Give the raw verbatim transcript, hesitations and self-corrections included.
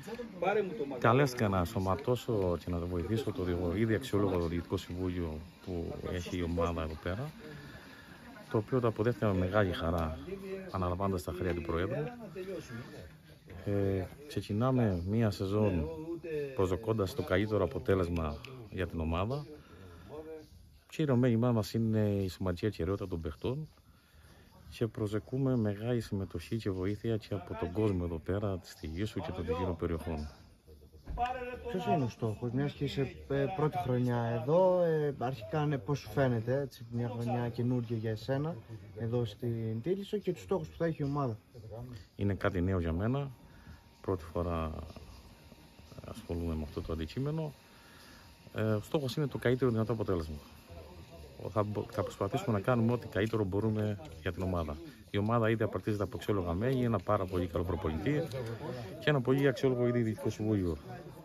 Καλέστηκα να σωματώσω και να βοηθήσω το ήδη αξιόλογο Διοικητικό Συμβούλιο που έχει η ομάδα εδώ πέρα, το οποίο το αποδέχτηκα με μεγάλη χαρά, αναλαμβάνοντας τα χρέη του Προέδρου. Ε, ξεκινάμε μία σεζόν προσδοκώντας το καλύτερο αποτέλεσμα για την ομάδα. Κύριο μέλημά μας είναι η σωματική ακεραιότητα των παιχτών και προσδοκούμε μεγάλη συμμετοχή και βοήθεια και από τον κόσμο εδώ πέρα, στη Γήσου και των γύρω περιοχών. Ποιος είναι ο στόχος, μιας και είσαι πρώτη χρονιά εδώ, ε, αρχικά πώς σου φαίνεται, έτσι, μια χρονιά καινούργια για εσένα εδώ στην Τίλισσο, και τους στόχους που θα έχει η ομάδα? Είναι κάτι νέο για μένα, πρώτη φορά ασχολούμαι με αυτό το αντικείμενο. Ε, ο στόχος είναι το καλύτερο δυνατό αποτέλεσμα. Θα, θα προσπαθήσουμε να κάνουμε ό,τι καλύτερο μπορούμε για την ομάδα. Η ομάδα ήδη απαρτίζεται από αξιόλογα μέλη, ένα πάρα πολύ καλό προπονητή και ένα πολύ αξιόλογο ήδη Διοικητικό Συμβούλιο.